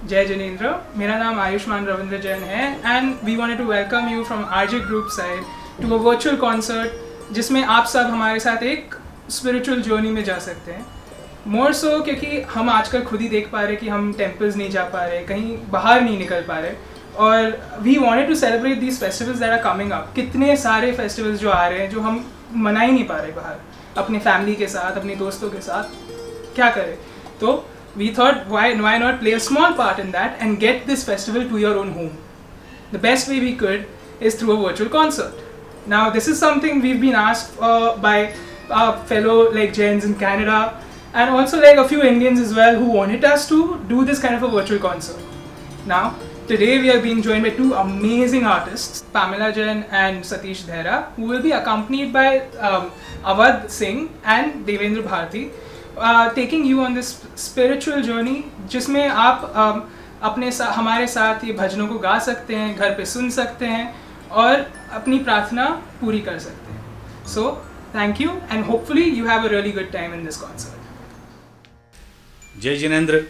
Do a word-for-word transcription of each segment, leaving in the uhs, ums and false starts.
जय जिनेंद्र, मेरा नाम आयुष्मान रविंद्र जैन है and we wanted to welcome you from R J group side to a virtual concert जिसमें आप सब हमारे साथ एक स्पिरिचुअल जर्नी में जा सकते हैं। मोर सो so, क्योंकि हम आजकल खुद ही देख पा रहे कि हम टेम्पल्स नहीं जा पा रहे, कहीं बाहर नहीं निकल पा रहे, और we wanted to celebrate these festivals that are coming up. कितने सारे फेस्टिवल्स जो आ रहे हैं जो हम मना ही नहीं पा रहे बाहर अपने फैमिली के साथ, अपने दोस्तों के साथ, क्या करें? तो we thought why why not play a small part in that and get this festival to your own home. The best way we could is through a virtual concert. Now this is something we've been asked uh, by our fellow like Jains in Canada and also like a few Indians as well who wanted us to do this kind of a virtual concert. Now today we are being joined by two amazing artists, Pamela Jain and Satish Dhera, who will be accompanied by um, Awadh Singh and Devendra Bharti. Uh, taking you on this spiritual journey जिसमें आप um, अपने सा, हमारे साथ ये भजनों को गा सकते हैं, घर पे सुन सकते हैं और अपनी प्रार्थना पूरी कर सकते हैं। So thank you and hopefully you have a really good time in this concert. जय जिनेंद्र।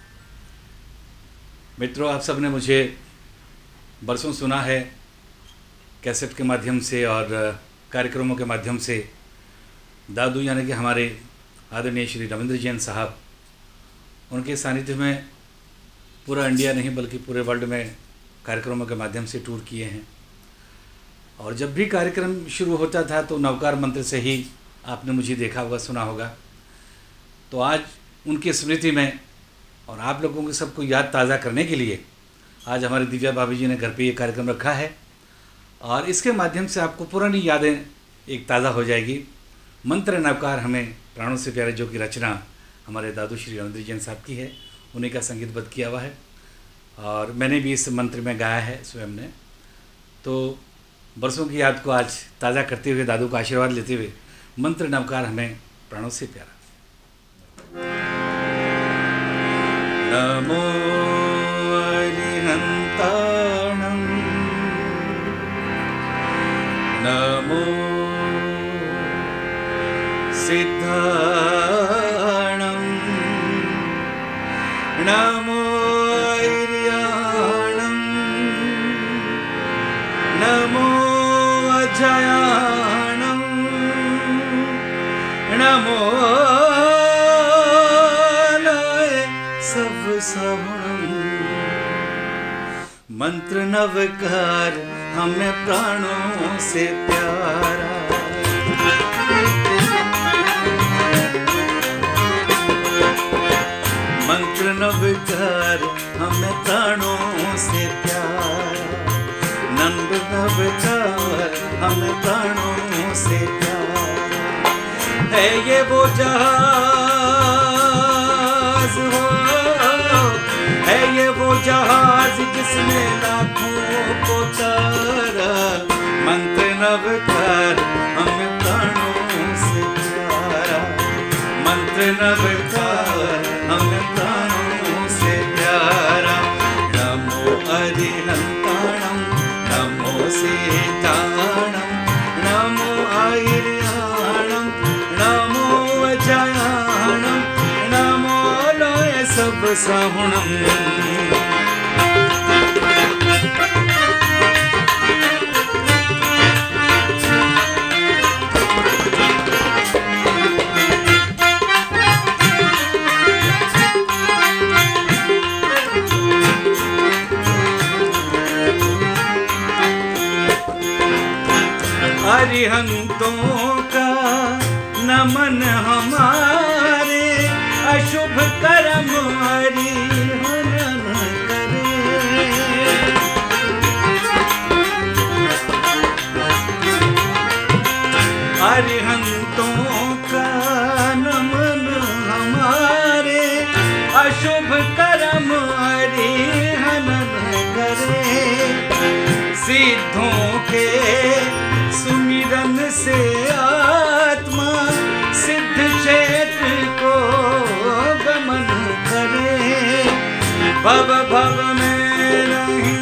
मित्रों, आप सब ने मुझे बरसों सुना है कैसेट के माध्यम से और कार्यक्रमों के माध्यम से। दादू यानी कि हमारे आदरणीय श्री रविंद्र जैन साहब, उनके सानिध्य में पूरा इंडिया नहीं बल्कि पूरे वर्ल्ड में कार्यक्रमों के माध्यम से टूर किए हैं। और जब भी कार्यक्रम शुरू होता था तो नवकार मंत्र से ही आपने मुझे देखा होगा, सुना होगा। तो आज उनकी स्मृति में और आप लोगों को सबको याद ताज़ा करने के लिए आज हमारी दिव्या भाभी जी ने घर पे ये कार्यक्रम रखा है और इसके माध्यम से आपको पुरानी यादें एक ताज़ा हो जाएगी। मंत्र नवकार हमें प्राणों से प्यारे, जो कि रचना हमारे दादू श्री रविंद्र जैन साहब की है, उन्हीं का संगीतबद्ध किया हुआ है और मैंने भी इस मंत्र में गाया है स्वयं ने। तो बरसों की याद को आज ताज़ा करते हुए, दादू का आशीर्वाद लेते हुए, मंत्र नवकार हमें प्राणों से प्यारा। नमो अरिहंताणं, नमो सिद्धाणं, नमो ऐर्याणं, नमो अजयाणं, नमो लय सब सगुणं। मंत्र नवकार हमें प्राणों से प्यारा। मंत्र नवकार हमें प्राणों से प्यारा, नंद नवकार हमें प्राणों से प्यारा। है ये वो जहाज हो, है ये वो जहाज जिसने लाखों को तारा। मंत्र नवकार हमें प्राणों से प्यारा, मंत्र नवकार हमें प्राणों से प्यारा। नमो अरिहंताणं, नमो सिद्धाणं, नमो ऐर्याणं, नमो अजयाणं, नमो लय सब सगुणं। अरिहंतों का नमन हमारे, अशुभ कर्म हरिहनन करे। अरिहंतों का नमन हमारे, अशुभ कर्म हरिहनन करे। सिद्धों के सुमिरन से आत्मा सिद्ध क्षेत्र को गमन करे। भव भव में नहीं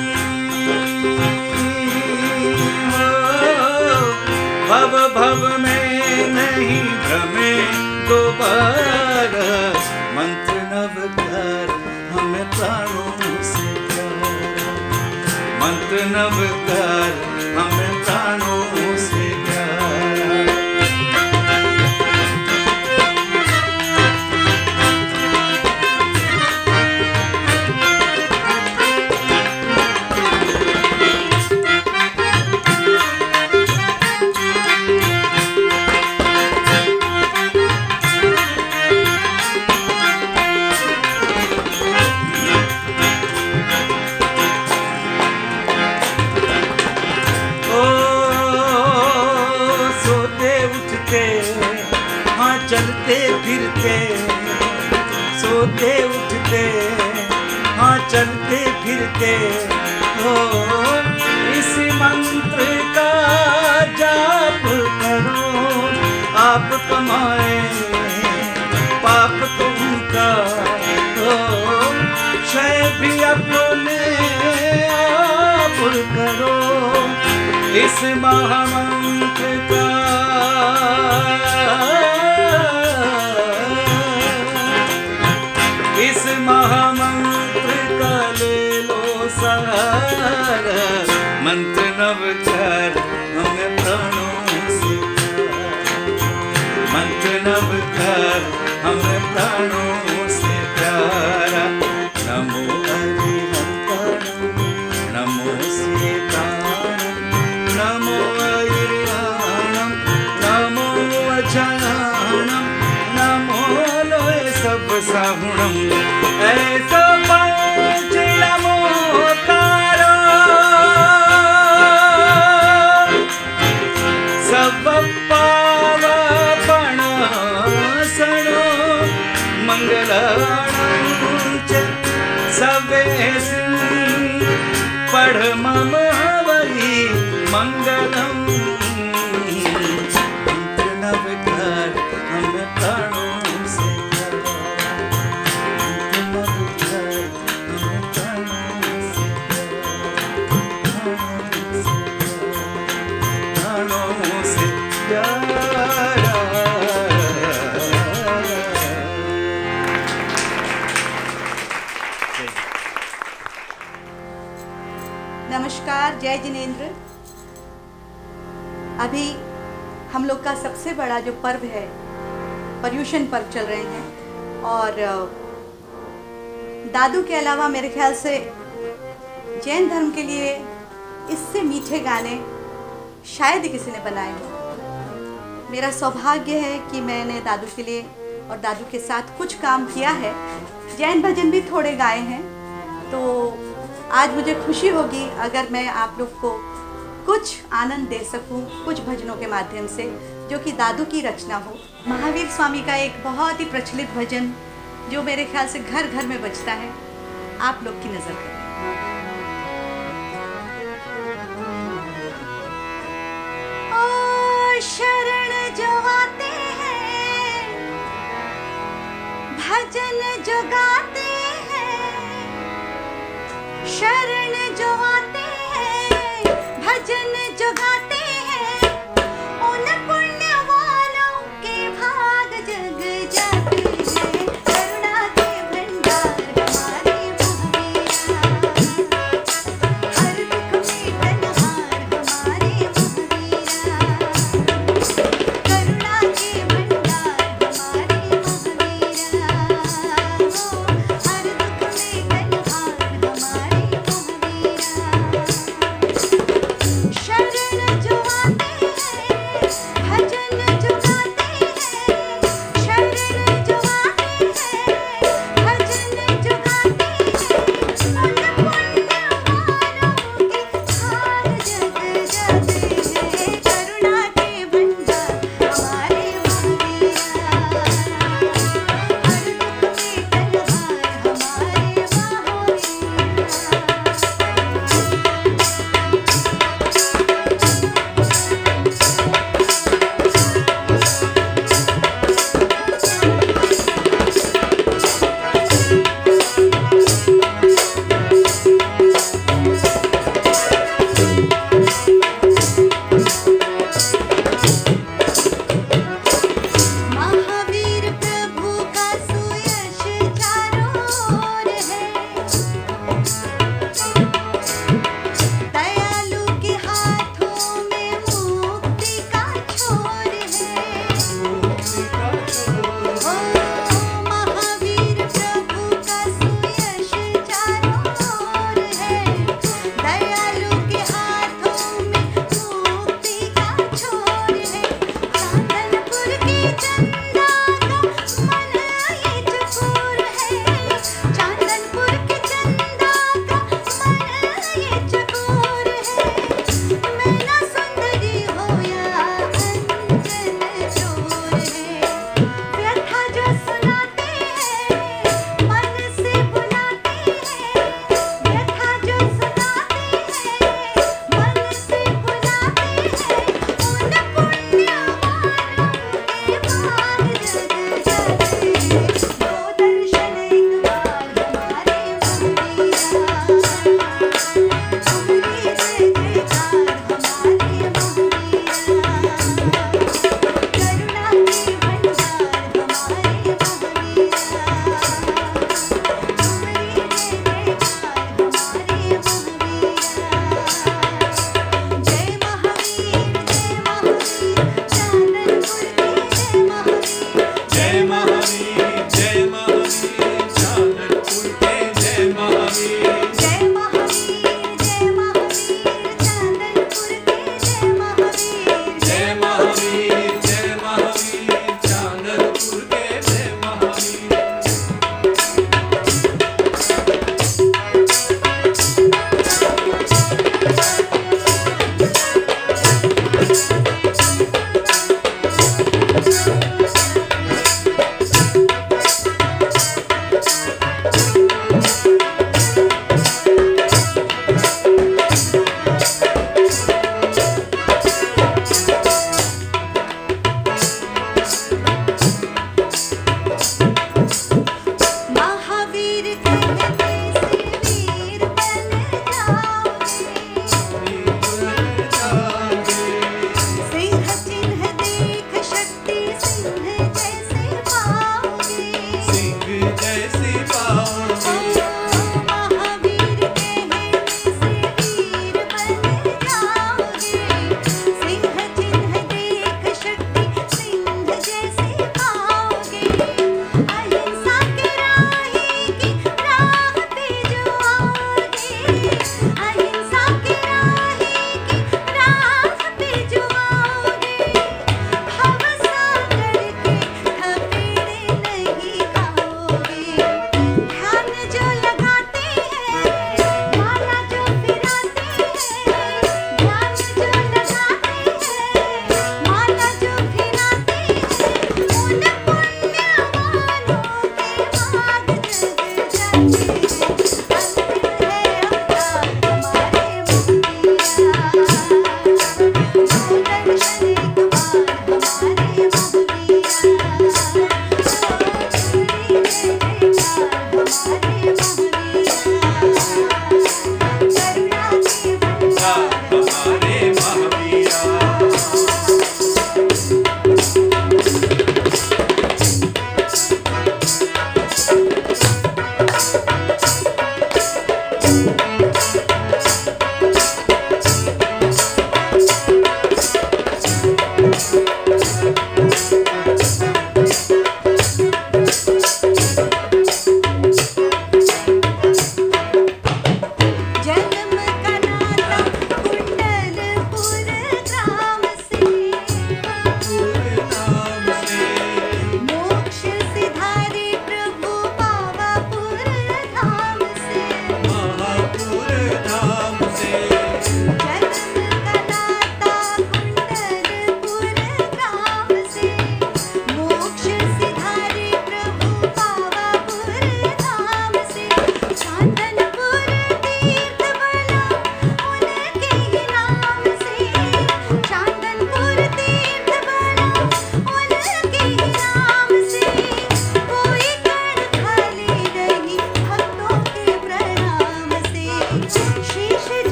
हो, भव भव में नहीं भ्रमे दोबारा। मंत्र नवकार हमें प्राण प्राणों से प्यारा, मंत्र नवकार हमें प्राणों से प्यारा। चलते फिरते सोते उठते हाँ चलते फिरते हो, इस मंत्र का जाप करो, आप कमाए पाप तुमका हो, क्षय भी अपने आप करो, इस महामंत्र का इस महामंत्र का ले लो सहारा, मंत्र नवकार हमें प्राणों से प्यारा, मंत्र नवकार हमें प्राणों से प्यारा। नमो अरिहंतरम नमो सीतारम नमो अरिहंतरम नमो अजनम नमो लोय सब साहुणम, ऐसा पंच नमोकारो सब पावपण सणो, मंगलाणं च सवेसिं पढ़ मम वही मंगलम, मंत्र नवकार हमें प्राणों से नमस्कार, जय जिनेंद्र। अभी हम लोग का सबसे बड़ा जो पर्व है पर्युषण पर्व चल रहे हैं, और दादू के अलावा मेरे ख्याल से जैन धर्म के लिए इससे मीठे गाने शायद ही किसी ने बनाए हो। मेरा सौभाग्य है कि मैंने दादू के लिए और दादू के साथ कुछ काम किया है, जैन भजन भी थोड़े गाए हैं। तो आज मुझे खुशी होगी अगर मैं आप लोग को कुछ आनंद दे सकूं कुछ भजनों के माध्यम से, जो कि दादू की रचना हो। महावीर स्वामी का एक बहुत ही प्रचलित भजन जो मेरे ख्याल से घर घर में बजता है, आप लोग की नज़र करें। ओ शरण जो आते हैं, भजन जो गाते हैं, शरण जो आते हैं, भजन जो गाते हैं, उन पुण्य वालों के भाग जग जाते हैं। करुणा के भंडार हमारे महावीरा, हर दुख में बलहार हमारे महावीरा, करुणा के भंडार हमारे महावीरा, हर दुख में बलहार हमारे महावीरा।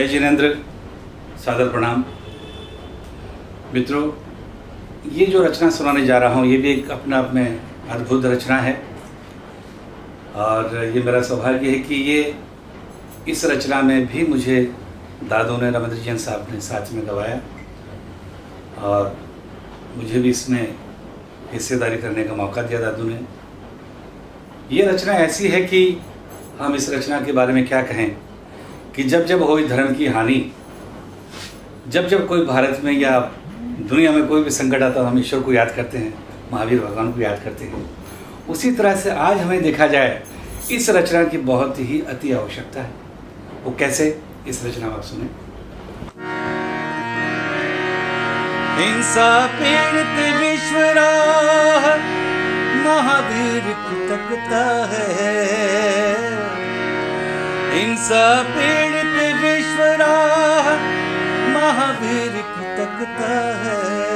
जिनेंद्र, सादर प्रणाम। मित्रों, ये जो रचना सुनाने जा रहा हूँ ये भी एक अपने आप में अद्भुत रचना है और ये मेरा सौभाग्य है कि ये इस रचना में भी मुझे दादू ने, रविंद्र जैन साहब ने साथ में गवाया और मुझे भी इसमें हिस्सेदारी करने का मौका दिया दादू ने। ये रचना ऐसी है कि हम इस रचना के बारे में क्या कहें कि जब जब हुई धर्म की हानि, जब जब कोई भारत में या दुनिया में कोई भी संकट आता है हम ईश्वर को याद करते हैं, महावीर भगवान को याद करते हैं। उसी तरह से आज हमें देखा जाए इस रचना की बहुत ही अति आवश्यकता है। वो कैसे, इस रचना में आप सुने। हिंसा पीड़ित विश्वराह महावीर कृतज्ञता है। हिंसा पीड़ित विश्वराह महावीर कृतज्ञता है।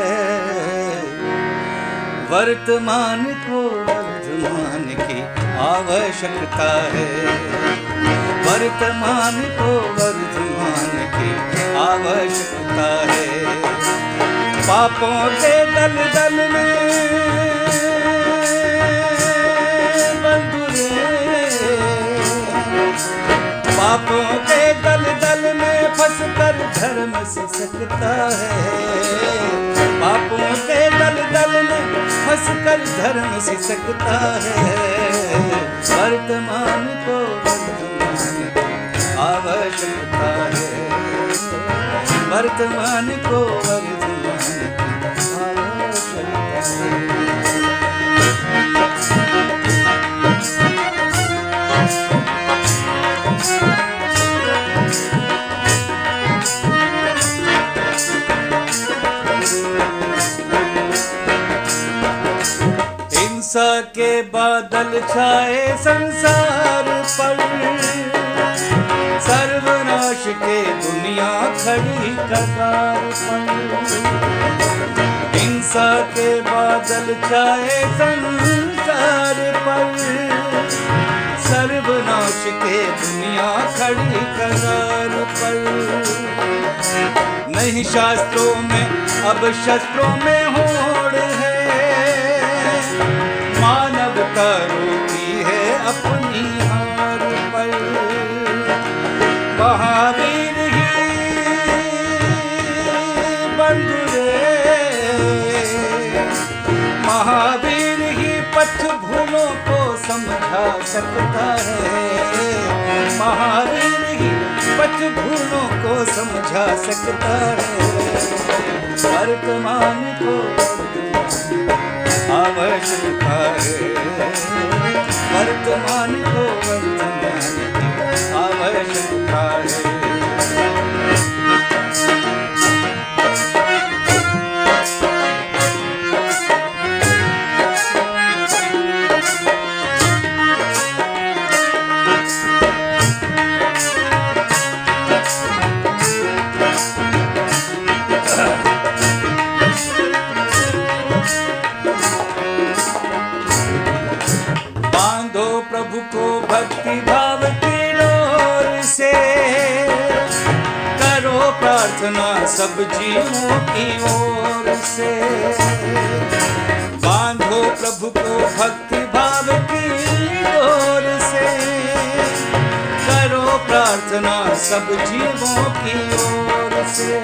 वर्तमान को वर्धमान की आवश्यकता है। वर्तमान को वर्धमान की आवश्यकता है। पापों के दल दल में बंधुरे, पापों के दल दल में फंस कर धर्म सिसकता है। पापों के दल दल में फंस कर धर्म सिसकता है। वर्तमान को वर्तमान की आवश्यकता है। वर्तमान को वर्तमान की आवश्यकता है। हिंसा के बादल छाए संसार पर, सर्वनाश के दुनिया खड़ी कगार पर। हिंसा के बादल छाए संसार पर, सर्वनाश के दुनिया खड़ी कगार पर। नहीं शास्त्रों में अब शस्त्रों में होड़ है। मानवता रोती है अपनी हार पर। महावीर ही बंधुरे, महावीर ही पथ भूलों को समझा सकता है। महावीर ही पथ भूलों को समझा सकता है। वर्तमान को आवश्यकता है। वर्तमान को वर्तमान की आवश्यकता है। प्रभु को भक्ति भाव की डोर से, करो प्रार्थना सब जीवों की ओर से। बांधो प्रभु को भक्ति भाव की डोर से, करो प्रार्थना सब जीवों की ओर से।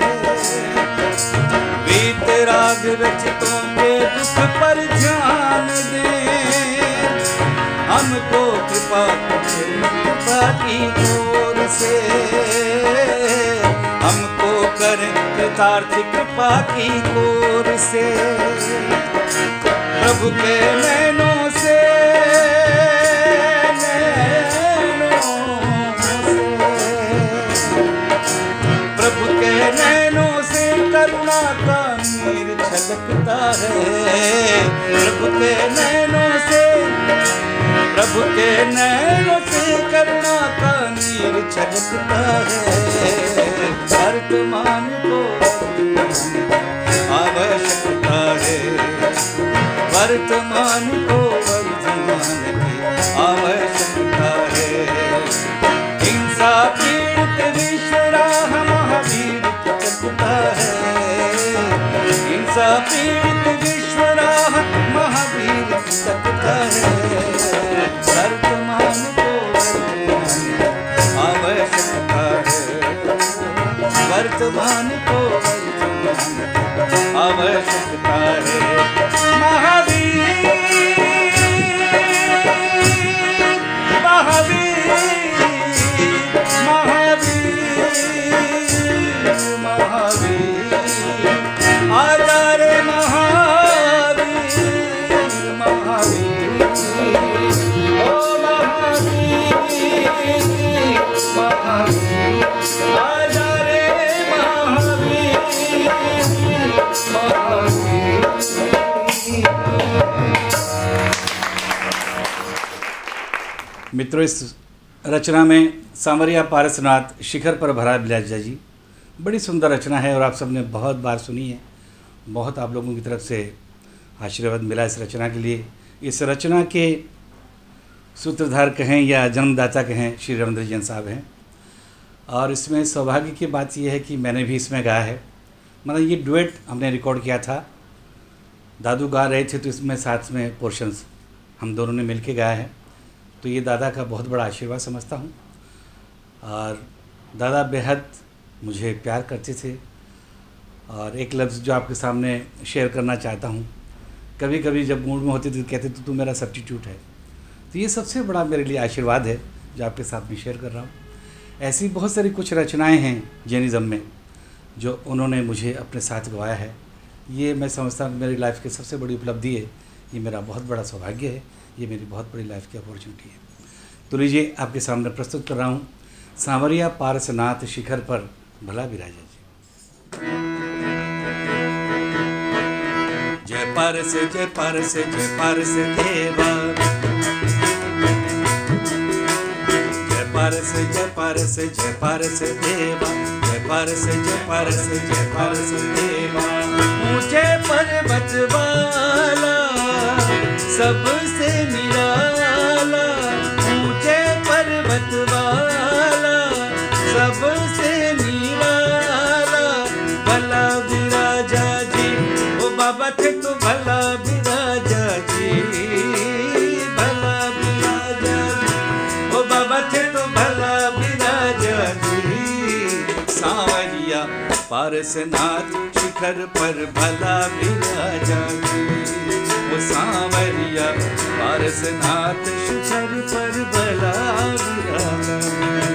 वीतराग रचितों के दुख पर ध्यान दे, हमको कृपा कृपा की ओर से। हमको करें कृतार्थ कृपा की ओर से। प्रभु के नैनों से, नैनों से, प्रभु के नैनों से करुणा का नीर छलकता है। प्रभु के नैनों से, प्रभु के नैनों से करुणा का नीर छलकता है। वर्तमान को आवश्यकता है। वर्तमान को वर्तमान की आवश्यकता है। हिंसा पीड़ित विश्व राह ऐसा पीड़ित विश्वराह महावीर सकता है। वर्तमान को वर्तमान आवश्यकता है, वर्तमान को वर्तमान आवश्यकता है। महावीर महावीर महावीर महावीर आजा रे महावीर महावीर ओ महावीर महावीर आजा रे महावीर महावीर। मित्रों, इस रचना में सांवरिया पारसनाथ शिखर पर भरा बिलाजा जी, बड़ी सुंदर रचना है और आप सबने बहुत बार सुनी है। बहुत आप लोगों की तरफ से आशीर्वाद मिला इस रचना के लिए। इस रचना के सूत्रधार कहें या जन्मदाता कहें श्री रविंद्र जैन साहब हैं। और इसमें सौभाग्य की बात यह है कि मैंने भी इसमें गाया है। मतलब ये डुएट हमने रिकॉर्ड किया था, दादू गा रहे थे तो इसमें साथ में पोर्शंस हम दोनों ने मिल के गाया है। तो ये दादा का बहुत बड़ा आशीर्वाद समझता हूँ। और दादा बेहद मुझे प्यार करते थे। और एक लफ्ज़ जो आपके सामने शेयर करना चाहता हूँ, कभी कभी जब मूड में होते थे तो कहते तो तू मेरा सब्स्टिट्यूट है। तो ये सबसे बड़ा मेरे लिए आशीर्वाद है जो आपके साथ में शेयर कर रहा हूँ। ऐसी बहुत सारी कुछ रचनाएं हैं जैनिज़्म में जो उन्होंने मुझे अपने साथ गवाया है। ये मैं समझता हूँ मेरी लाइफ की सबसे बड़ी उपलब्धि है। ये मेरा बहुत बड़ा सौभाग्य है, ये मेरी बहुत बड़ी लाइफ की अपॉर्चुनिटी है। तो लीजिए आपके सामने प्रस्तुत कर रहा हूँ सांवरिया पारसनाथ शिखर पर भला विराजा जी। जय पारस जय पारस जय पारस देवा, जय पारस जय पारस जय पारस देवा, जय पारस जय पारस जय पारस देवा। ऊंचे पर्वत वाला सबसे निराला, ऊंचे पर्वत वाला सबसे निराला। भला विराजा जी ओ बाबा थे तो भला विराजा जी, भला विराजा जी ओ बाबा थे तो भला विराजा जी। सांवरिया पारसनाथ शिखर पर भला विराजा जी, वो सांवरिया पारसनाथ शिखर पर भला विराजा जी।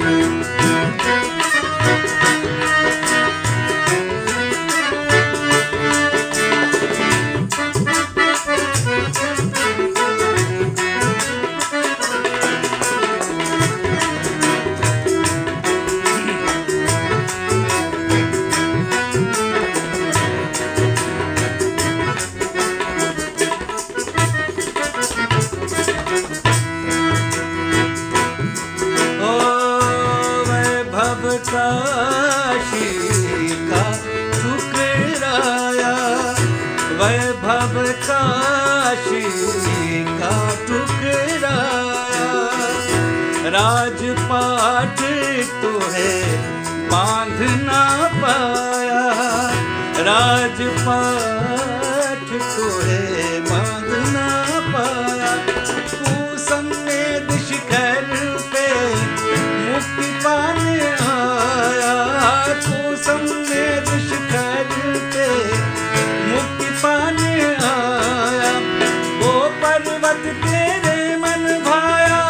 काशी का ठुकराया, वैभव काशी का ठुकराया। राजपाट तो है बांध ना पाया, राजपाट तो है बांध ना पाया। कुसंवेद शिखर पे मुक्ति पाने आया, कुसंवेद शिखर पे मुक्ति पाने आया। वो पर्वत तेरे मन भाया,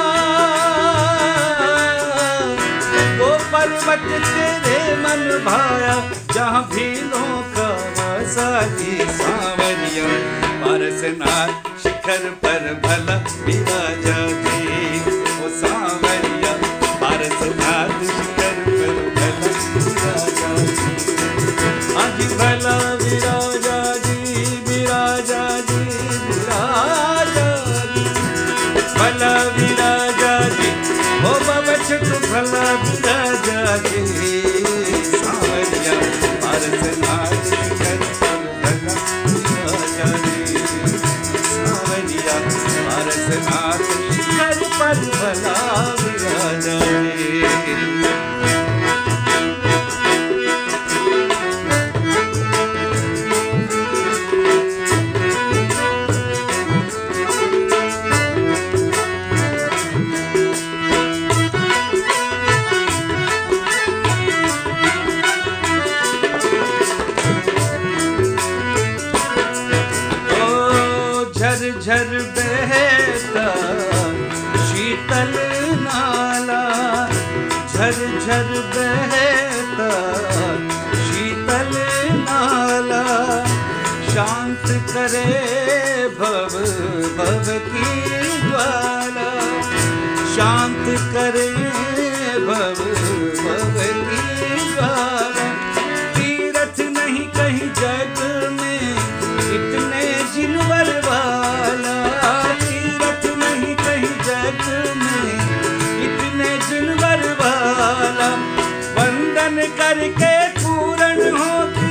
वो पर्वत तेरे मन भाया। जहाँ भीलों का वासाई सांवरिया पारसनाथ शिखर पर भला विराजा जी, वो सांवरिया पारसनाथ शिखर पर भला विराजा जी। आज भला विराजा जी, विराजा जी, विराजा जी, भला विराजा जी, हो बबछ तो भला विराजा जी। सांवरिया पारसनाथ शिखर पर भला विराजा जी, सांवरिया पारसनाथ शिखर पर भला विराजा जी। झर बहता शीतल नाला, झर झर बहता शीतल नाला, शांत करे भव भव की ज्वाला, शांत करे भव भव की ज्वाला। तीरथ नहीं कहीं जग में इतने जिनवर वाला, तीरथ नहीं कहीं जग में इतने जिनवर वाला। वंदन करके पूर्ण होती,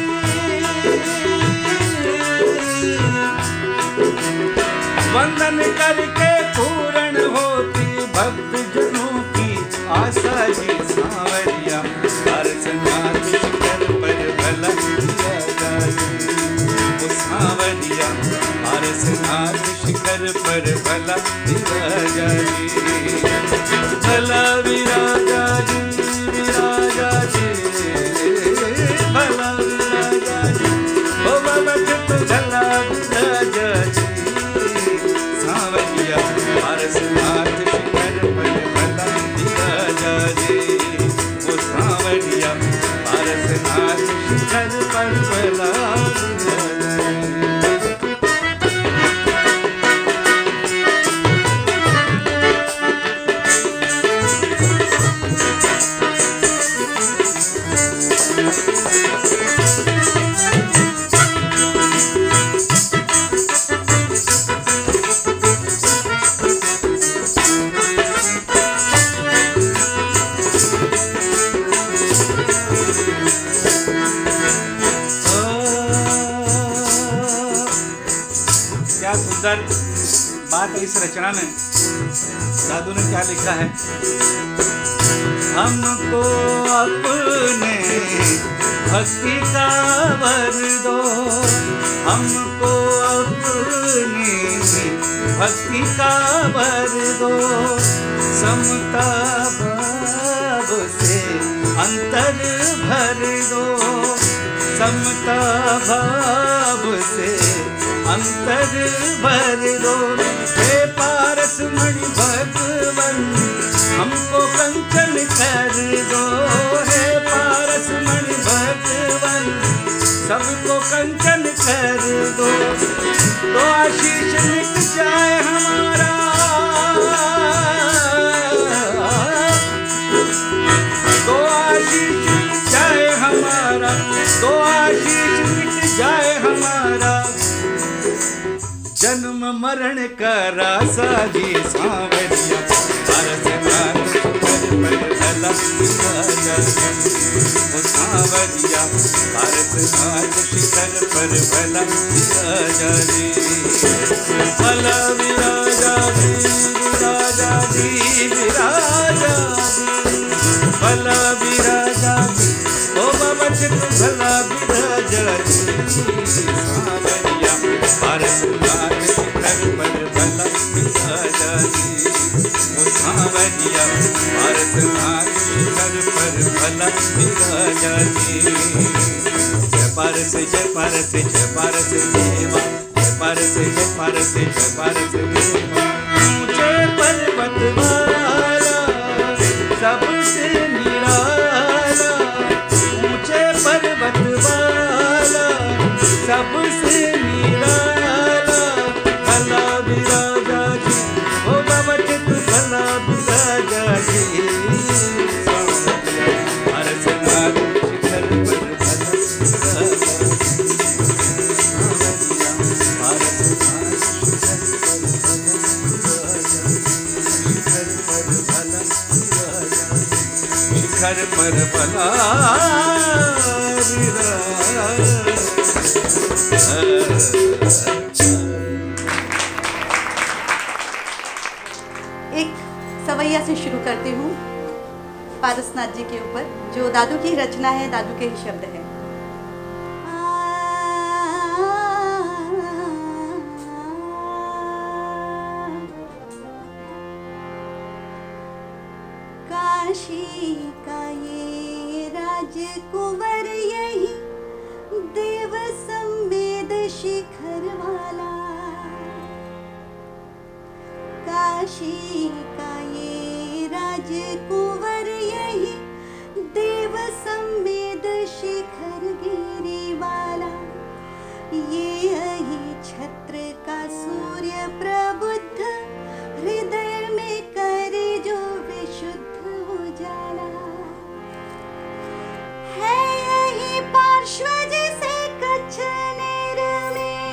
वंदन करके पूर्ण होती भक्त जनों की आशा जी सांवरिया। पारसनाथ शिखर पर भला दिया जाए वो सांवरिया, पारसनाथ शिखर पर भला दिया जाए। भला विराजा जी विराजा जी, भला विराजा जी ओ बाबा तो भला विराजा जी। सांवरिया पारसनाथ शिखर पर भला दिया जाए वो सांवरिया, पारसनाथ शिखर पर भला दिया जाए। सुंदर बात है इस रचना में। दादू ने क्या लिखा है? हमको अपने भक्ति का वर दो, हमको अपनी भक्ति का वर दो, समता भाव से अंतर भर दो, समता भाव से अंतर भर दो। हे पारस मणि भगवन हमको कंचन कर दो, हे पारस मणि भगवन सबको कंचन कर दो। तो आशीष मिट जाए हमारा, तो आशीष मिट जाए हमारा, तो आशीष मिट जाए हमारा। जन्म मरण का रासा जी सांवरिया, पारसनाथ शिखर पर भला दिया जाए वो सांवरिया, पारसनाथ शिखर पर भला दिया जाए। भला विराजा जी विराजा जी विराजा जी, भला विराजा जी ओ बाबा चित्त भला विराजा जी। सांवरिया पारसनाथ शिखर पर भला दिया जाए वो सांवरिया, पारसनाथ शिखर पर भला दिया जाए। जय पारस जय पारस जय पारस देवा, जय पारस जय पारस जय पारस देवा। ऊंचे पर्वत वाला सबसे निराला, ऊंचे पर्वत वाला सबसे निराला। भला विराजा जी ओ बाबा चित्त भला विराजा जी। पारसनाथ शिखर पर भला दिया जाए, पारसनाथ शिखर पर भला दिया जाए, शिखर पर भला एक सवैया से शुरू करती हूँ पारसनाथ जी के ऊपर, जो दादू की रचना है, दादू के ही शब्द है। काशी का ये राजकुंवर यही देव संवेद शिखर वाला, काशी का ये राजकुंवर यही देव संवेद शिखर गिरी वाला, ये यही छत्र का सूर्य प्रबुद्ध हृदय में करे जो विशुद्ध उजाला, है यही पार्श्व जैसे कच्छ नेर में,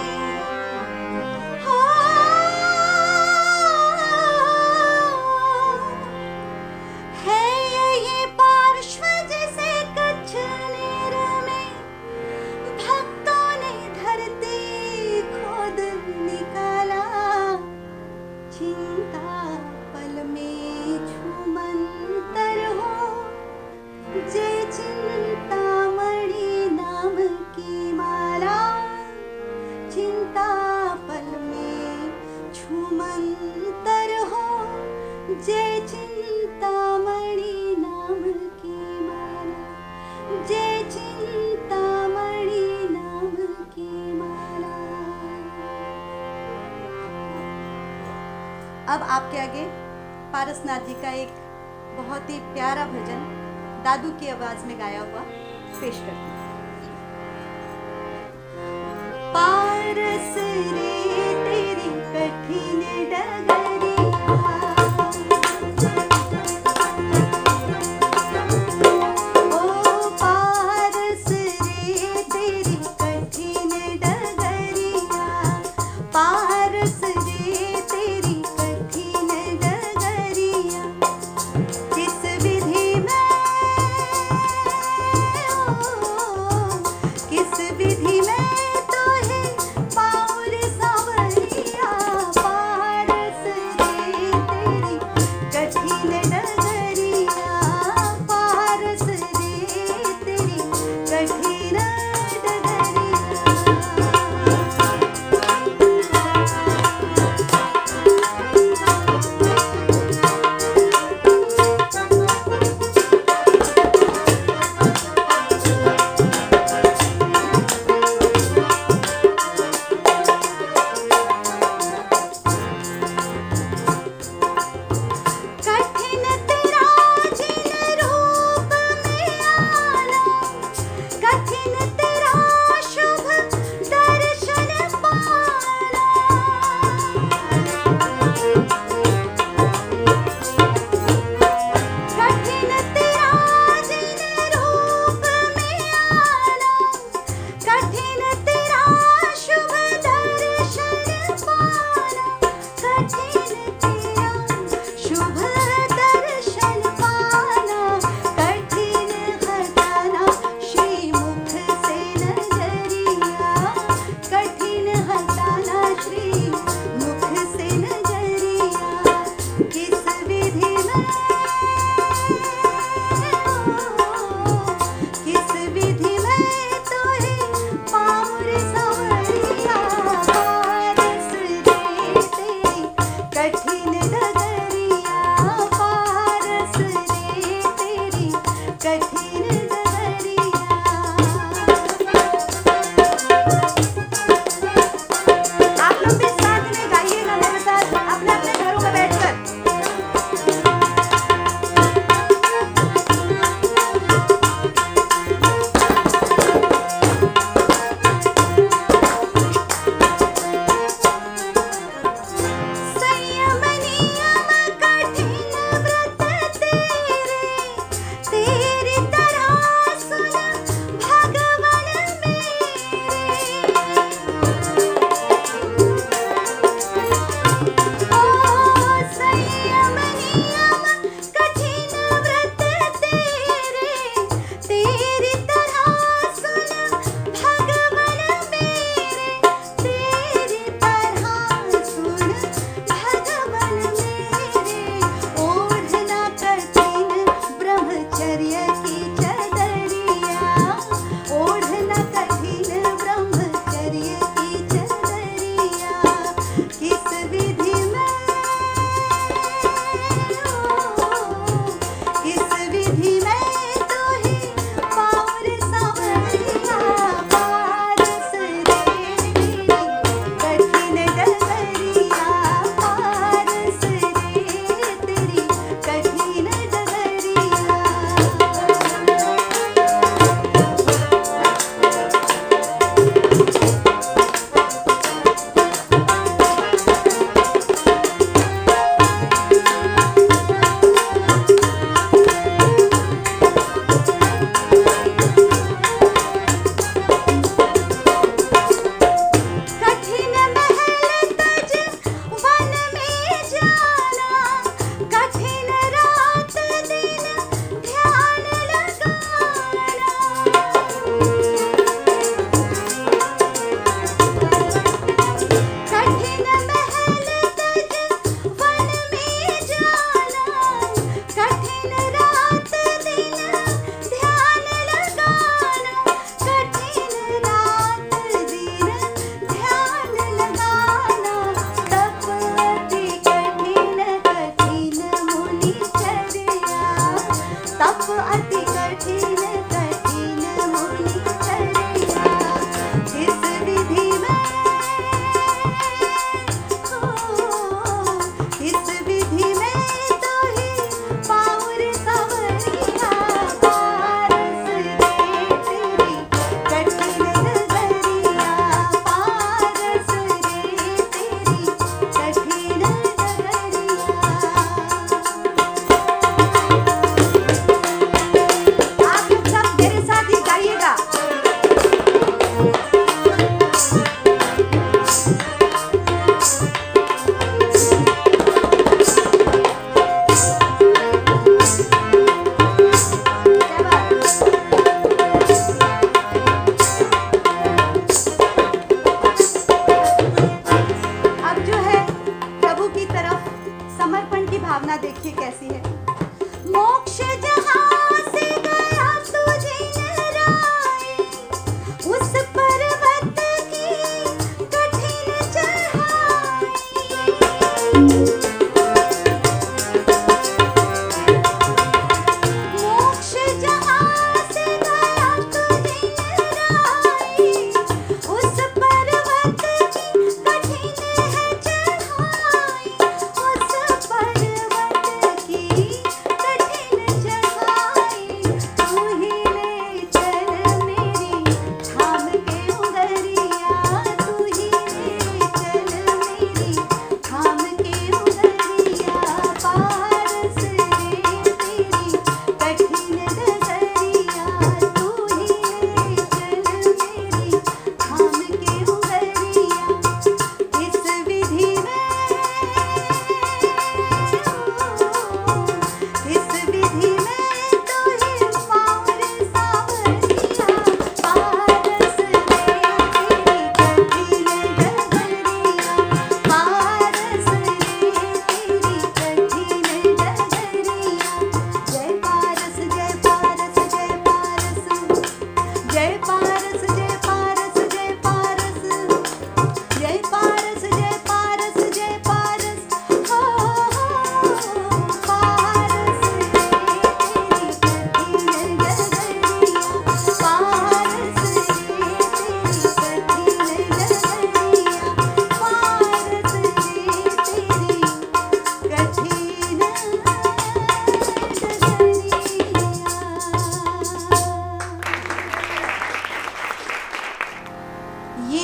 हो है यही पार्श्व जैसे कच्छ नेर में, भक्तों ने धरती खोद निकाला, चिंता पल में छुमंतर हो, जे चिंतामणि नाम की माला, चिंता पल में छुमंतर हो, जे चिंतामणि नाम की माला, जे चिंतामणि नाम की माला। अब आपके आगे पारसनाथ जी का एक बहुत ही प्यारा भजन दादू की आवाज में गाया हुआ पेश करती हूँ। पारस रे तेरी कठिन डगरिया, ओ पारस रे तेरी कठिन डगरिया, पारस रे तेरी कठिन डगरिया, किस विधि में किस विधि में तो है पाउर सावरिया, पारस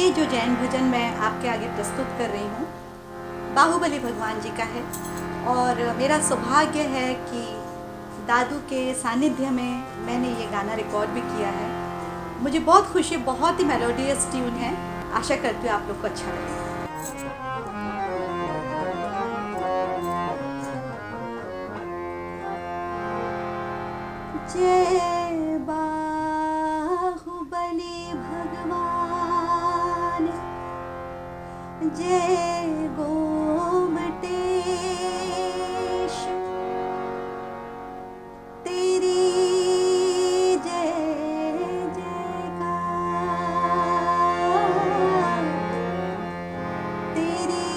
ये जो जैन भजन मैं आपके आगे प्रस्तुत कर रही हूँ बाहुबली भगवान जी का है और मेरा सौभाग्य है कि दादू के सानिध्य में मैंने ये गाना रिकॉर्ड भी किया है। मुझे बहुत खुशी, बहुत ही मेलोडियस ट्यून है। आशा करती हूँ आप लोग को अच्छा लगे। जय बाहुबली भगवान, जय गोमटेश, तेरी जय जयकार, तेरी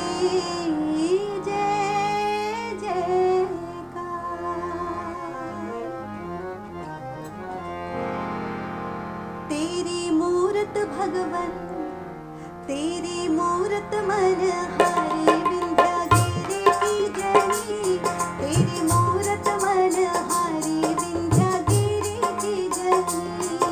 जय जयकार। तेरी मूरत भगवन, तेरी मूरत मनहारी विंध्यागिरि की जनी, तेरी मूरत मनहारी विंध्यागिरि की जनी।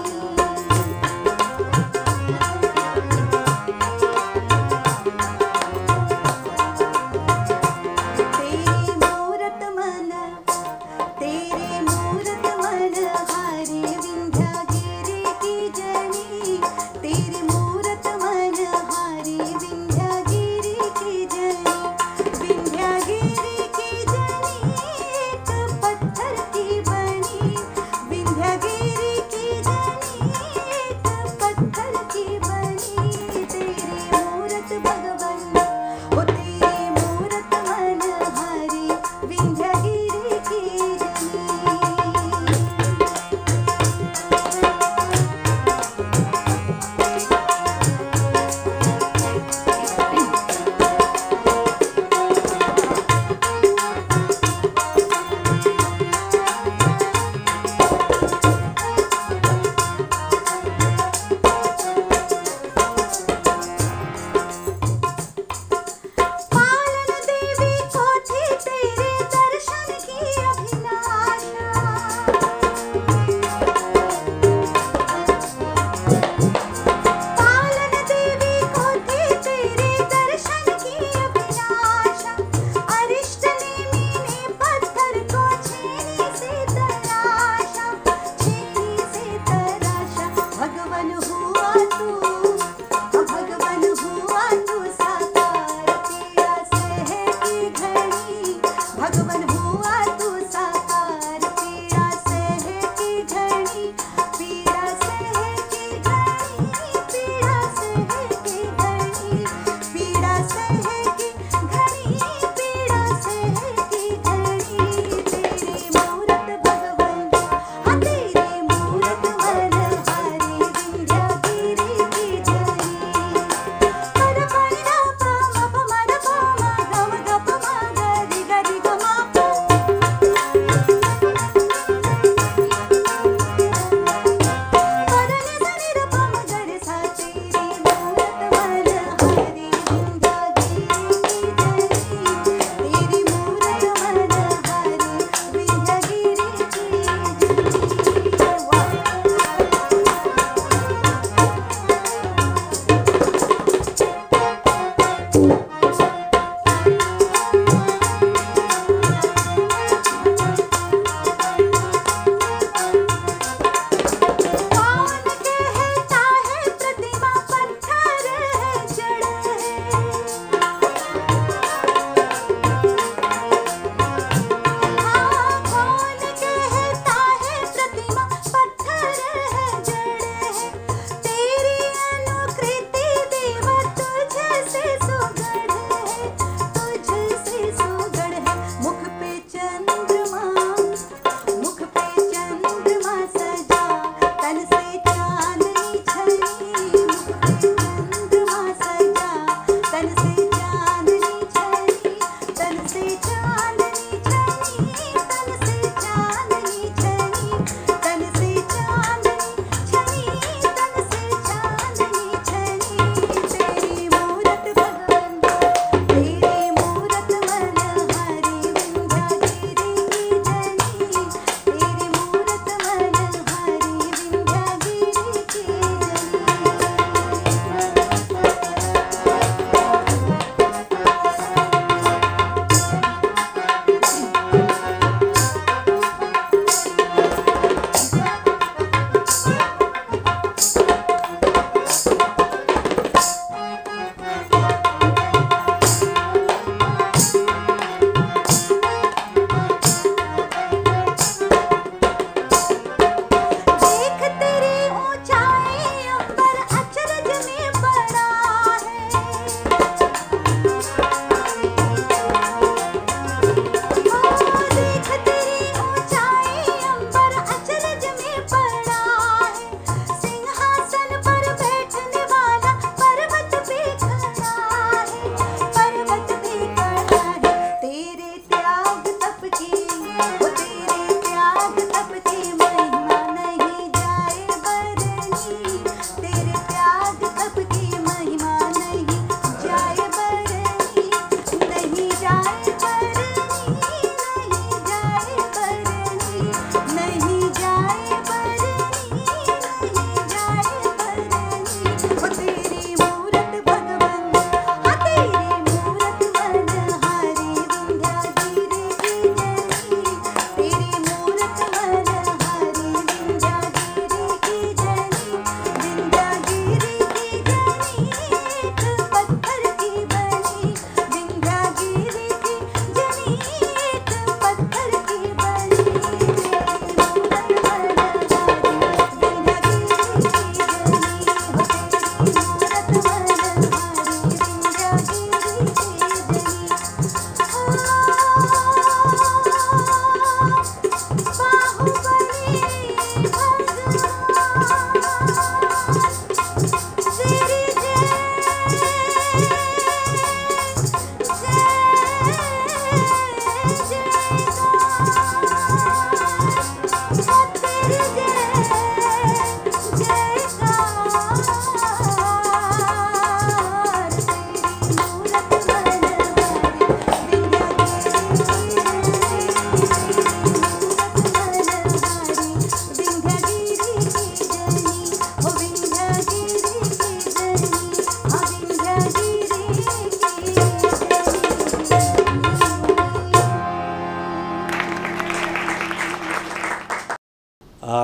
तेरी मूरत मन, तेरी मूरत मनहारी विंध्यागिरि की जनी, तेरी मूरत मनहारी विंध्यागिरि की जनी, विंध्यागिरि की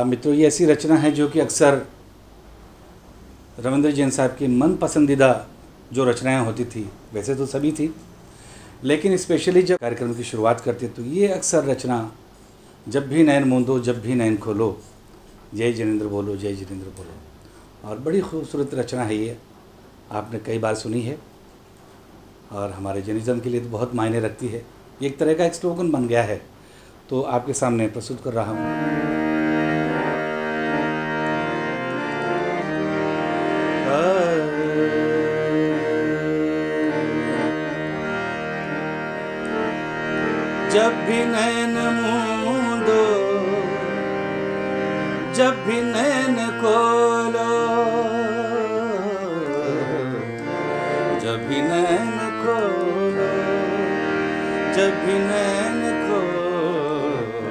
मित्रों, ये ऐसी रचना है जो कि अक्सर रविंद्र जैन साहब की मन पसंदीदा जो रचनाएं होती थी, वैसे तो सभी थी, लेकिन स्पेशली जब कार्यक्रम की शुरुआत करते तो ये अक्सर रचना, जब भी नैन मूंदो जब भी नैन खोलो, जय जिनेंद्र बोलो जय जिनेंद्र बोलो। और बड़ी खूबसूरत रचना है ये, आपने कई बार सुनी है और हमारे जर्नलिज्म के लिए तो बहुत मायने रखती है। ये एक तरह का एक स्लोगन बन गया है, तो आपके सामने प्रस्तुत कर रहा हूँ। जब भी नैन मूंदो जब भी नैन खोलो, जब भी नैन खोलो, जब भी नैन खोलो,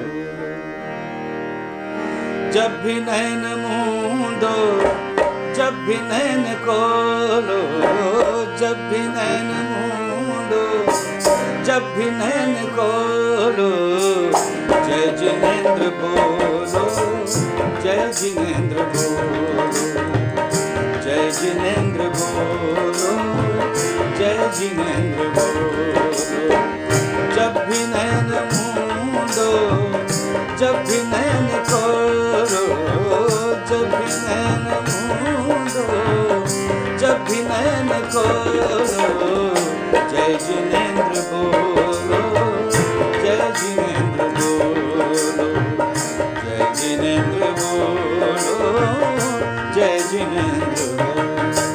जब भी नैन मूंदो जब भी नैन खोलो, जब भी नैन मूंदो जब भी नैन खोलो, जय जिनेंद्र बोलो जय जिनेंद्र बोलो, जय जिनेंद्र बोलो जय जिनेंद्र बोलो। जब भी नैन मूंदो जब भी नैन खोलो, जब भी नैन मूंदो जब भी नैन खोलो, जय जिनेंद्र बोलो जय जिनेंद्र बोलो, जय जिनेंद्र बोलो जय जिनेंद्र बोलो।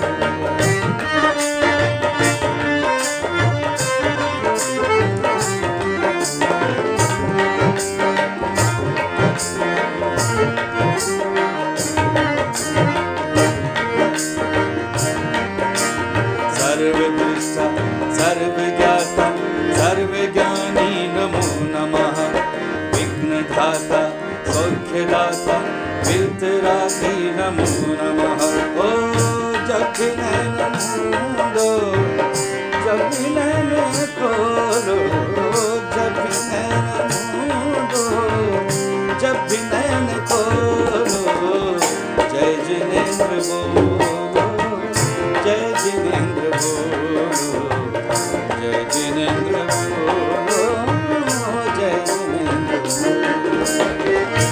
सर्वदृष्टा सर्वज्ञाता सर्वज्ञानी नमो नमः, विघ्नधाता सौख्यदाता वितरागी नमो नमः। ओ जब भी नैन मूंदो जब भी नैन खोलो, जब भी नैन मूंदो जब भी नैन खोलो, जय जिनेंद्र बोलो जय जिनेंद्र बोलो, जय जिनेंद्र बोलो जय जिनेंद्र बोलो।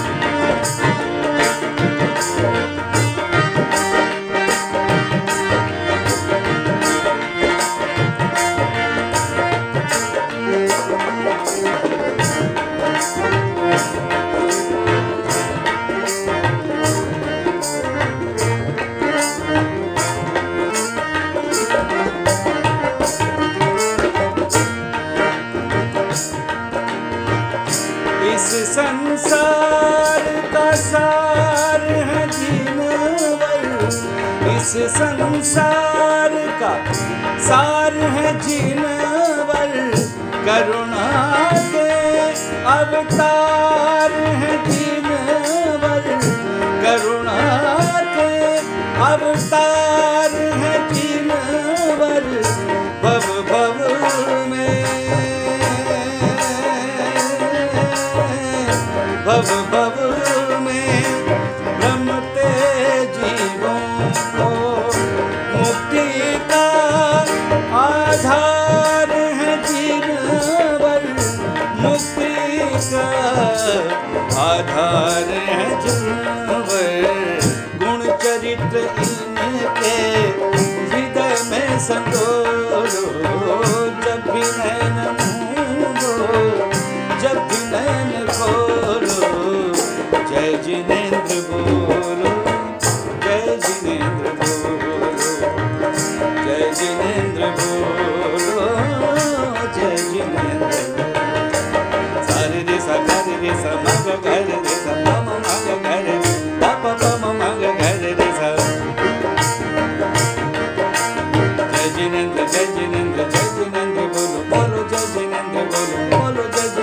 इस संसार का सार है जीनवर, इस संसार का सार है जीनवर, करुणा के अवतार है जीनवर, करुणा के अवतार है जीनवर। भव भव में भव भव में रमते जीवों को मुक्ति का आधार है जीनवर, मुक्ति का आधार है जीनवर। गुण चरित्र इनके हृदय में संजोलो, जब भी नैन मूंदो जब भी नैन खोलो, जय जिनेंद्र बोलो जय जिनेंद्र बोलो, जय जिनेंद्र बोलो जय जिनेंद्र बोलो। सारे रे सा ग रे सा म ग ग रे सा म म म ग ग रे सा प प म म ग ग रे सा। जय जिनेंद्र जय जिनेंद्र जय जिनेंद्र बोलो बोलो जय जिनेंद्र बोलो बोलो जय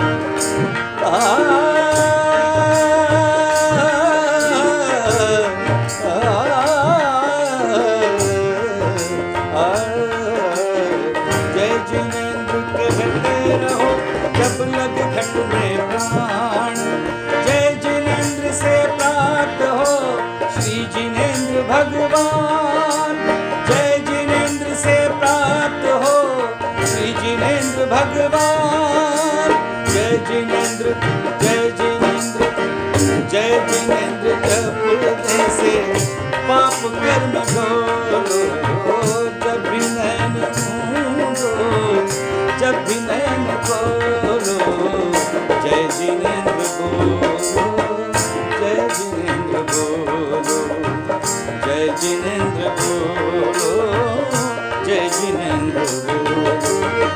जय जिनेंद्र कहते रहो जब लग घट में प्राण, जय जिनेंद्र से प्राप्त हो श्री जिनेंद्र भगवान, जय जिनेंद्र से प्राप्त हो श्री जिनेंद्र भगवान, जय जिनेंद्र जय जिनेंद्र जय जिनेंद्र जपते से पाप कर्म डोलो, जब भी नैन मूंदो जब भी नैन खोलो, जय जिनेंद्र बोलो जय जिनेंद्र बोलो जय जिनेंद्र बोलो जय जिनेंद्र बोलो।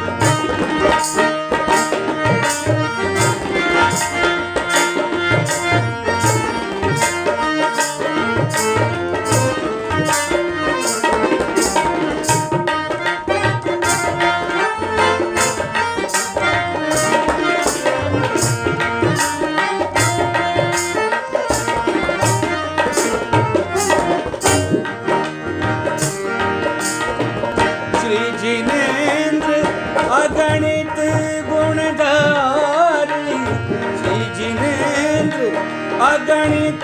अगणित गुणधारी श्री जिनेंद्र, अगणित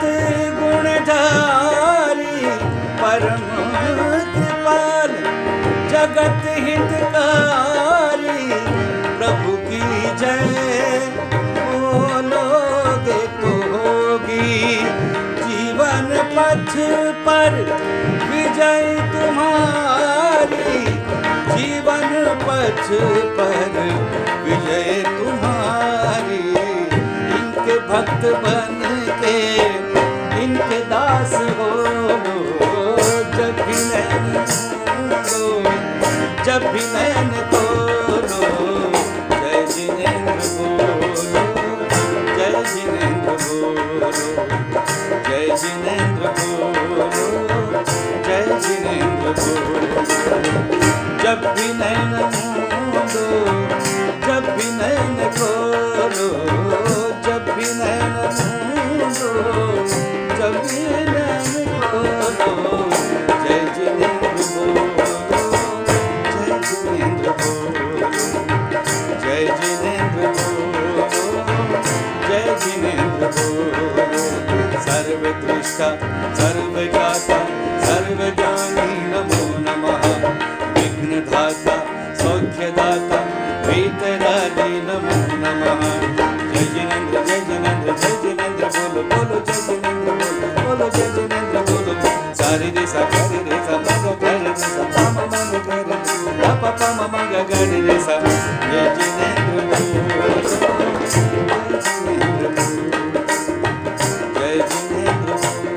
गुणधारी परम कृपाल जगत हितकारी, प्रभु की जय बोलोगे तो होगी जीवन पथ पर विजय तुम्हारी, जीवन पथ पर विजय तुम्हारी। इनके भक्त बन के इनके दास हो, जब भी नैन खोलो जब भी नैन खोलो, जय जिनेंद्र बोलो जय जिनेंद्र बोलो जय जिनेंद्र बोलो जय जिनेंद्र बोलो। जब भी नैन मूंदो जब भी नैन खोलो, जब भी नैन मूंदो जब भी नैन खोलो, जय जिनेंद्र बोलो जय जिनेंद्र बोलो जय जिनेंद्र बोलो जय जिनेंद्र बोलो। सर्वदृष्टा सर्वज्ञाता सर्वज्ञानी नमो नमः, विघ्नदाता सौख्यदाता वेतरागी नमो नमः। जय जिनेंद्र जय जिनेंद्र जय जिनेंद्र बोलो बोलो जय जिनेंद्र बोलो बोलो जय जिनेंद्र बोलो। सारी रे सा रे रे सा ग ग रे सा प म म ग रे सा प प म म ग ग रे सा। जय जिनेंद्र बोलो जय जिनेंद्र बोलो जय जिनेंद्र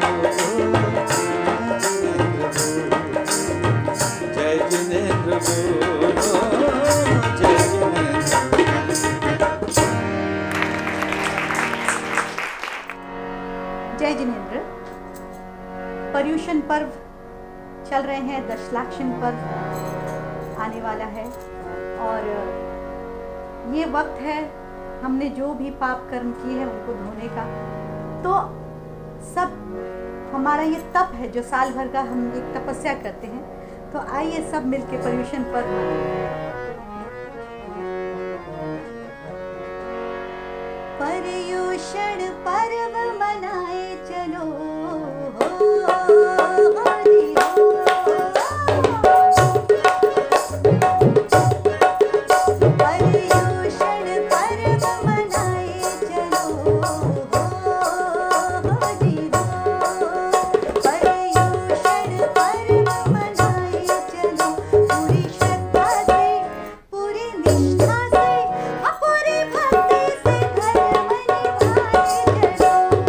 जय जिनेंद्र बोलो जय जिनेंद्र। जय जिनेंद्र। पर्यूषण पर्व चल रहे हैं, दशलाक्षण पर्व आने वाला है और ये वक्त है हमने जो भी पाप कर्म किए हैं उनको धोने का। तो सब हमारा ये तप है जो साल भर का हम एक तपस्या करते हैं, तो आइए सब मिलके पर्यूषण पर्व मनाएं। पर्यूषण पर्व मनाए चलो हरि हो। पर्यूषण पर्व मनाए चलो हरि हो। पर्यूषण पर्व मनाए चलो पूरी श्रद्धा से पूरी निष्ठा से पूरी भक्ति से धर्म निभाए चलो।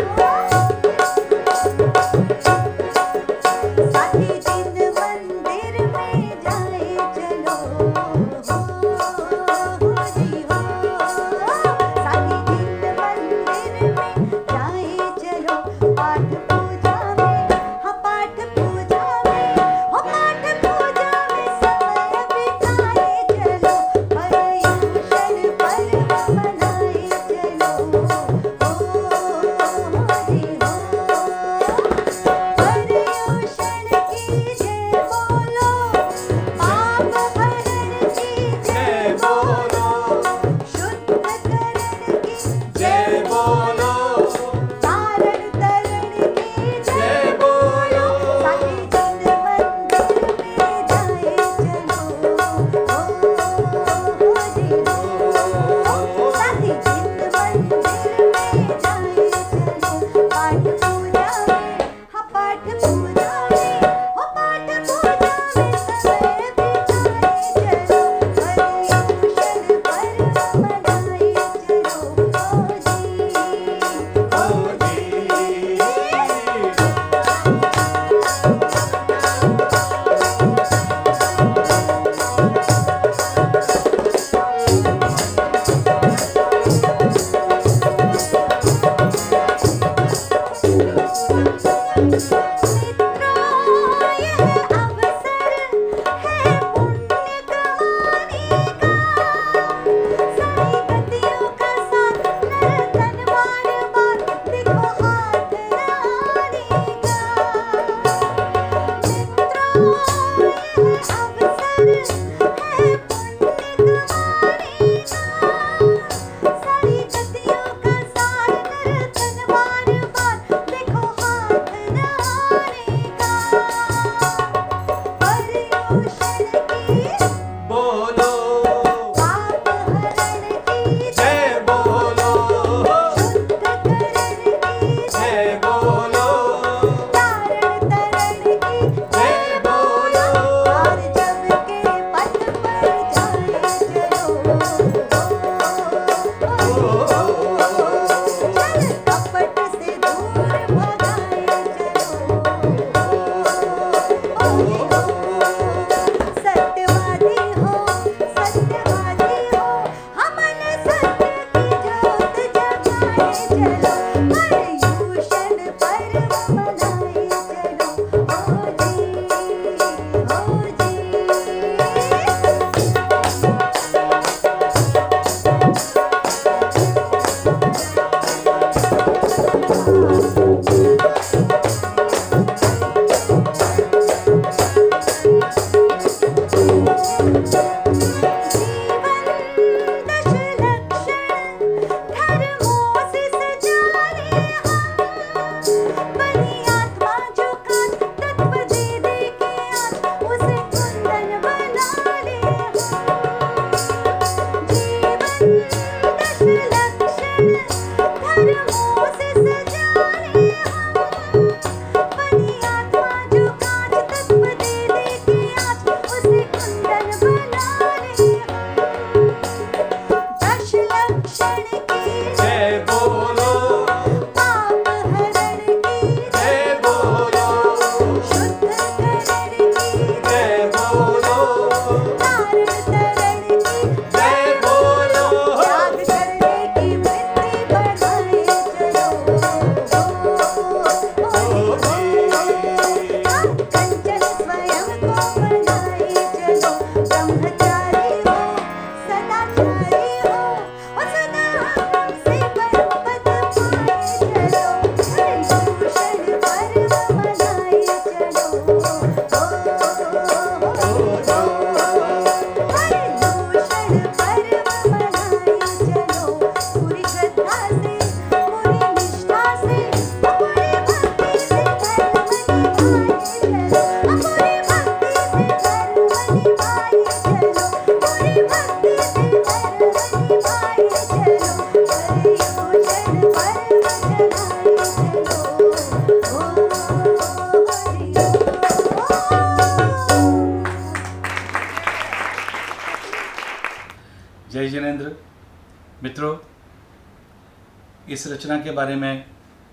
जय जिनेंद्र। मित्रों, इस रचना के बारे में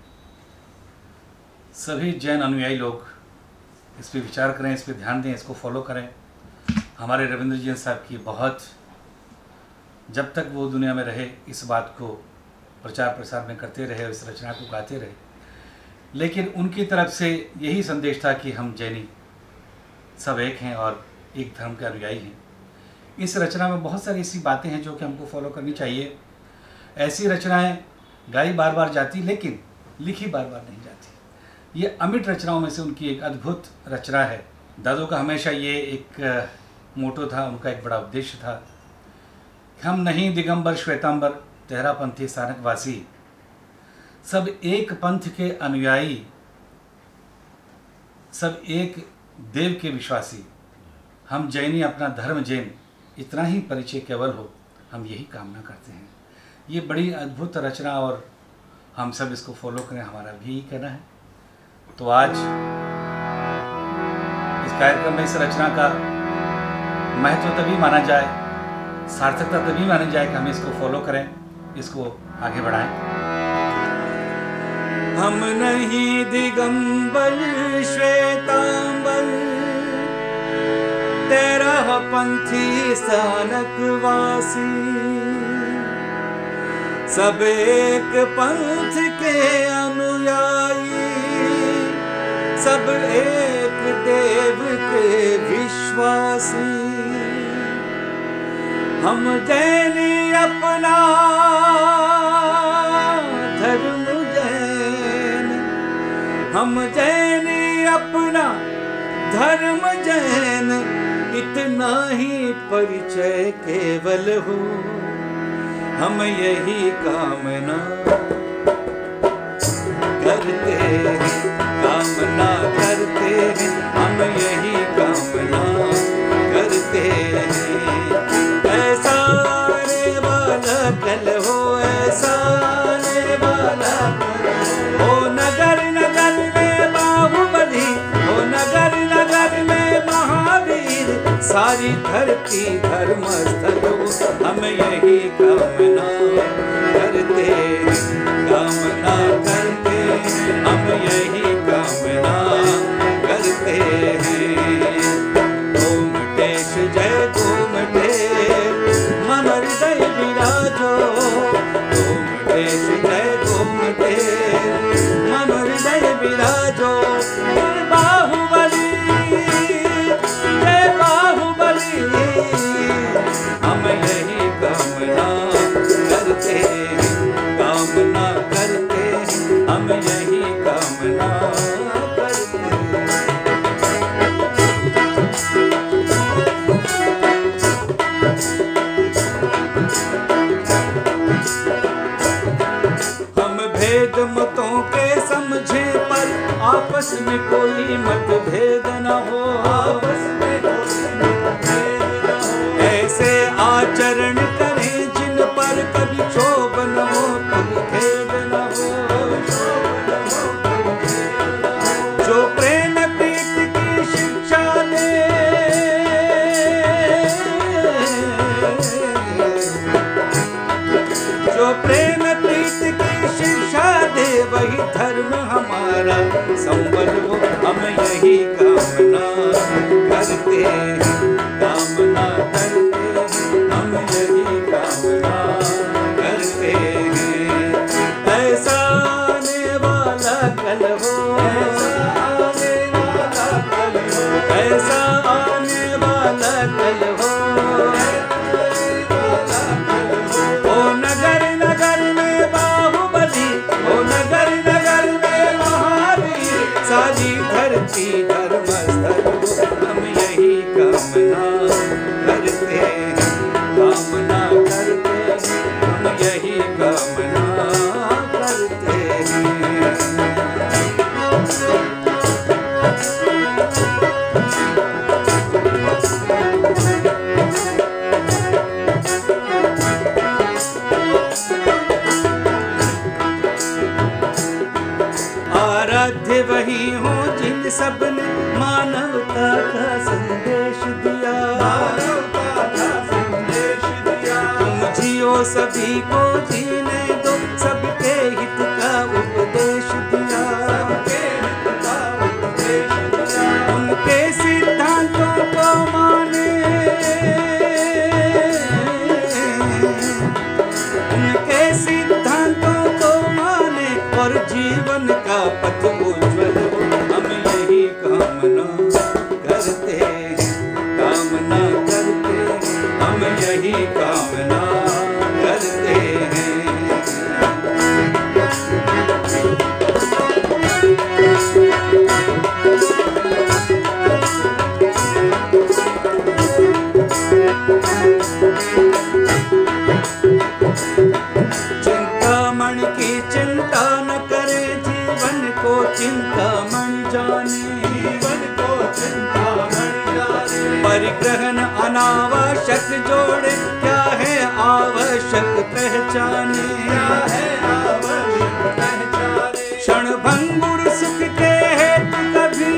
सभी जैन अनुयायी लोग इस पर विचार करें, इस पर ध्यान दें, इसको फॉलो करें। हमारे रविंद्र जैन साहब की बहुत, जब तक वो दुनिया में रहे, इस बात को प्रचार प्रसार में करते रहे और इस रचना को गाते रहे। लेकिन उनकी तरफ से यही संदेश था कि हम जैनी सब एक हैं और एक धर्म के अनुयायी हैं। इस रचना में बहुत सारी ऐसी बातें हैं जो कि हमको फॉलो करनी चाहिए। ऐसी रचनाएं गाई बार बार जाती, लेकिन लिखी बार बार नहीं जाती। ये अमिट रचनाओं में से उनकी एक अद्भुत रचना है। दादू का हमेशा ये एक मोटो था, उनका एक बड़ा उद्देश्य था, हम नहीं दिगंबर श्वेतांबर तेहरा पंथी सानकवासी, सब एक पंथ के अनुयायी, सब एक देव के विश्वासी, हम जैनी अपना धर्म जैन, इतना ही परिचय केवल हो, हम यही कामना करते हैं। ये बड़ी अद्भुत रचना और हम सब इसको फॉलो करें, हमारा भी यही कहना है। तो आज इस कार्यक्रम में इस रचना का महत्व तभी माना जाए, सार्थकता तभी मानी जाए कि हम इसको फॉलो करें, इसको आगे बढ़ाएं। हम नहीं दिगंबर श्वेतांबर तेरह पंथी सानकवासी, सब एक पंथ के अनुयायी, सब एक देव के विश्वासी, हम जैनी अपना धर्म जैन, हम जैनी अपना धर्म जैन, इतना ही परिचय केवल हो, हम यही कामना करते हैं, कामना करते हैं, हम यही कामना करते हैं। ऐसा आने वाला कल हो, ऐसा आने वाला कल हो, नगर नगर में बाहुबली हो, नगर नगर में महावीर, सारी धरती धर्मस्थल हो, हम यही कामना करते हैं, कामना करते हैं, हम यही कामना करते हैं। गोमटेश जय गोमटेश मम हृदय विराजो, गोमटेश जय गोमटेश मम हृदय विराजो, बाहुबली जय बाहुबली, हम यही कामना करते हैं, कामना करते हैं, हम यही कामना करते हैं। हम भेद मतों के समझे पर आपस में कोई मतभेद न हो, आपस में कोई मतभेद न हो, ऐसे आचरण करें जिन पर कभी क्षोभ न हो, कभी खेद न हो, जो प्रेम प्रीति की शिक्षा दे, जो प्रेम प्रीति की शिक्षा दे, वही धर्म हमारा संबल हो, हम यही कामना करते हैं, कामना करते हैं, हम यही कामना करते हैं। ऐसा आने वाला कल हो, ऐसा आने वाला कल हो, ऐसा आने वाला कल हो, ओ नगर नगर में बाहुबली, ओ नगर नगर में महावीर, सारी धरती धर्मस्थल हो, हम यही कामना करते हैं, कामना करते हैं, हम यही कामना करते हैं। आराध्य वही हो जिन सब ने मानवता का संदेश दिया, मानवता का संदेश दिया, तुम सभी को जीने दो, सबके हित का उपदेश दिया, सबके हित का उपदेश दिया। उनके सिद्धांतों को माने, उनके सिद्धांतों को माने और जीवन का पथ उज्ज्वल हो। हम यही कामना करते हैं, कामना करते हैं, हम यही कामना करते हैं। चिंतामणि की चिंता न करे, जीवन को चिंतामणि जाने, जीवन को चिंतामणि जाने। परिग्रहण अनावश्यक जोड़े, क्या है आवश्यक पहचाने, क्या है आवश्यक पहचाने। क्षण भंगुर सुख के हेतु कभी,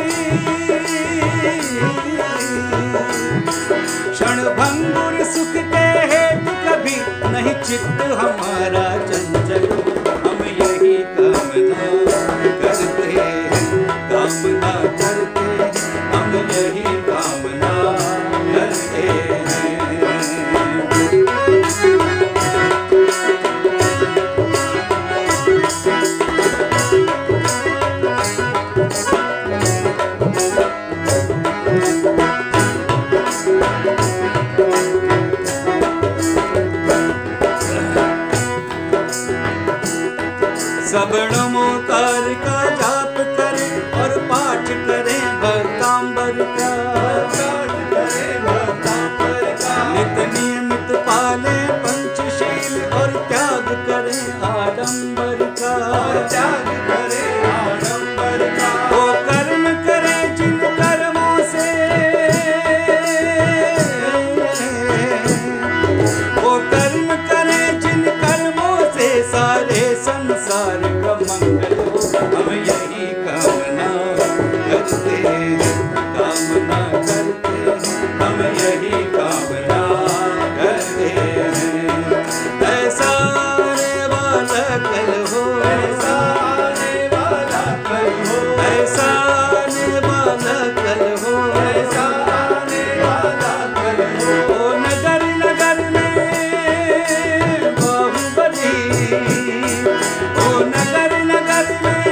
क्षण भंगुर सुख के हेतु कभी नहीं चित्त हमारा चंचल। हम यही कामना करते हैं, कामना करते हैं, हम यही कामना करते हैं। सब नमोकार का जाप करें और पाठ करें भक्तांबर का, पाठ करें भक्तांबर का। नित नियमित पाले पंचशील और त्याग करें आडंबर का, त्याग करें आडंबर का। वो कर्म करें जिन कर्मों से, वो कर्म करें जिन कर्मों से सारे संसार का मंगल हो। हम यही कामना करते हैं, कामना करते हैं, हम यही कामना करते हैं। ऐसा आने वाला कल हो, ऐसा आने वाला कल हो, ऐसा आने वाला कल हो, ऐसा आने वाला कल हो। ओ नगर नगर में बाहुबली, ओ नगर नगर में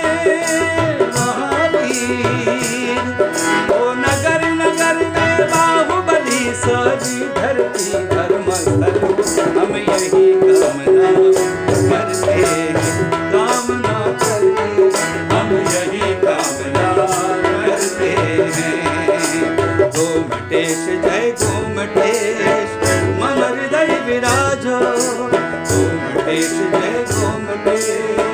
महावीर, ओ नगर नगर में बाहुबली, सारी धरती धर्मस्थल। हम यही कामना करते हैं, कामना करते, हम यही कामना करते हैं। गोमटेश जय गोमटेश, मन हृदय विराजो। गोमटेश जय गोमटेश।